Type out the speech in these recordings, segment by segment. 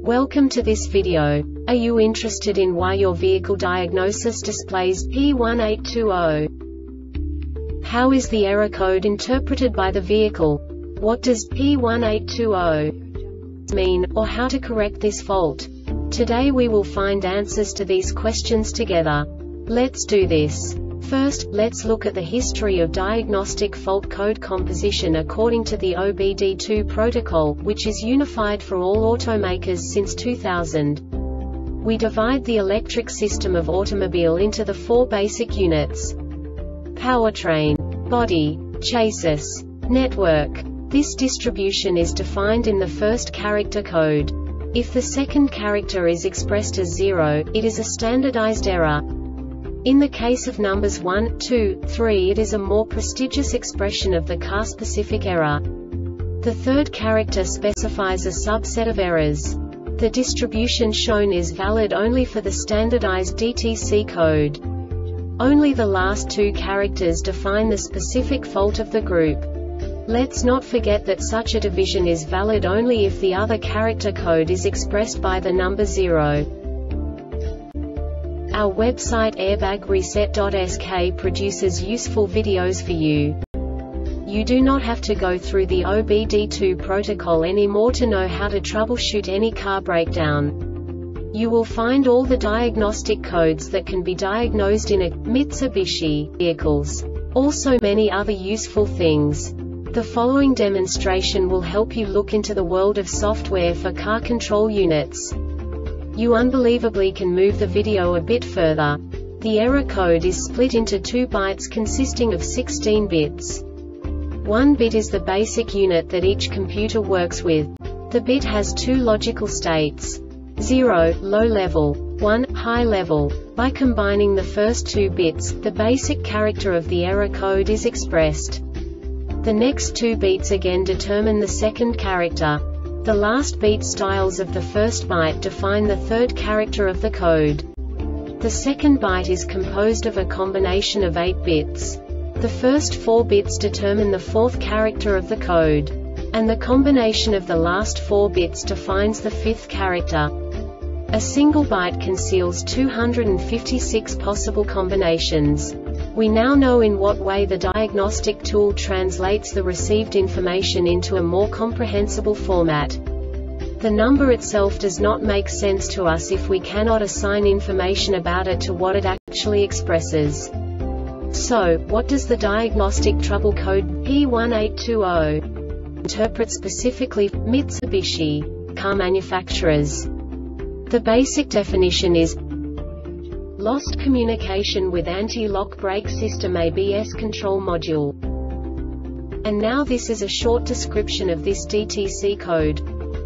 Welcome to this video. Are you interested in why your vehicle diagnosis displays P1820? How is the error code interpreted by the vehicle? What does P1820 mean, or how to correct this fault? Today we will find answers to these questions together. Let's do this. First, let's look at the history of diagnostic fault code composition according to the OBD2 protocol, which is unified for all automakers since 2000. We divide the electric system of automobile into the four basic units: powertrain, body, chassis, network. This distribution is defined in the first character code. If the second character is expressed as 0, it is a standardized error. In the case of numbers 1, 2, 3, it is a more prestigious expression of the car-specific error. The third character specifies a subset of errors. The distribution shown is valid only for the standardized DTC code. Only the last two characters define the specific fault of the group. Let's not forget that such a division is valid only if the other character code is expressed by the number 0. Our website airbagreset.sk produces useful videos for you. You do not have to go through the OBD2 protocol anymore to know how to troubleshoot any car breakdown. You will find all the diagnostic codes that can be diagnosed in a Mitsubishi vehicles. Also many other useful things. The following demonstration will help you look into the world of software for car control units. You unbelievably can move the video a bit further. The error code is split into 2 bytes consisting of 16 bits. 1 bit is the basic unit that each computer works with. The bit has 2 logical states: 0, low level, 1, high level. By combining the first 2 bits, the basic character of the error code is expressed. The next 2 beats again determine the second character. The last beat styles of the first byte define the third character of the code. The second byte is composed of a combination of 8 bits. The first 4 bits determine the fourth character of the code. And the combination of the last 4 bits defines the fifth character. A single byte conceals 256 possible combinations. We now know in what way the diagnostic tool translates the received information into a more comprehensible format. The number itself does not make sense to us if we cannot assign information about it to what it actually expresses. So, what does the diagnostic trouble code P1820 interpret specifically for Mitsubishi car manufacturers? The basic definition is lost communication with anti-lock brake system ABS control module. And now this is a short description of this DTC code.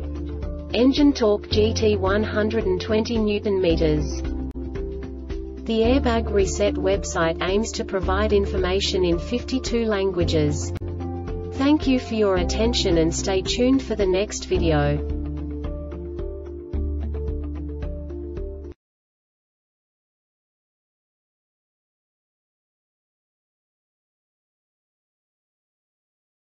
Engine torque GT 120 Nm. The Airbag Reset website aims to provide information in 52 languages. Thank you for your attention and stay tuned for the next video.